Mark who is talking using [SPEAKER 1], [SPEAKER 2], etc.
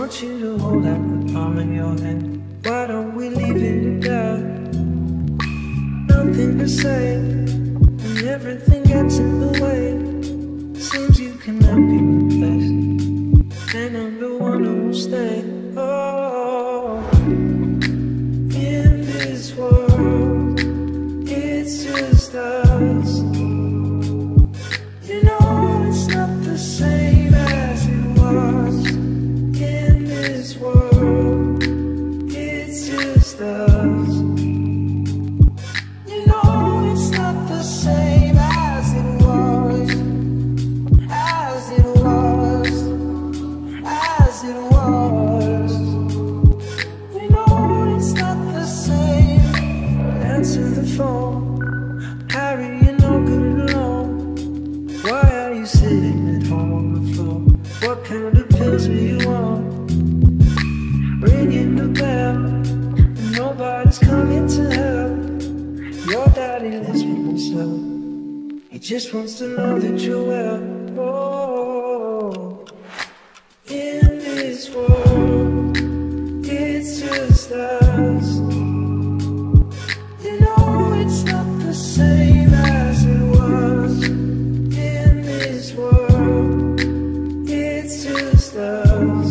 [SPEAKER 1] want you to hold out the palm in your hand. Why don't we leave it at nothing to say, and everything gets in the way. Seems you cannot be replaced, and I'm the one who will stay. Oh, in this world, it's just us. You know it's not the same as it was. In this world, it's just us. You know it's not the same as it was, as it was, as it was. You know it's not the same. Answer the phone, Harry, you're no good alone. Why are you sitting at home on the floor? What kind of pills are you on? Ringing the bell, and nobody's coming to help. Your daddy lives with himself. He just wants to know that you're well. Oh, in this world, it's just us. You know it's not the same as it was. In this world, it's just us.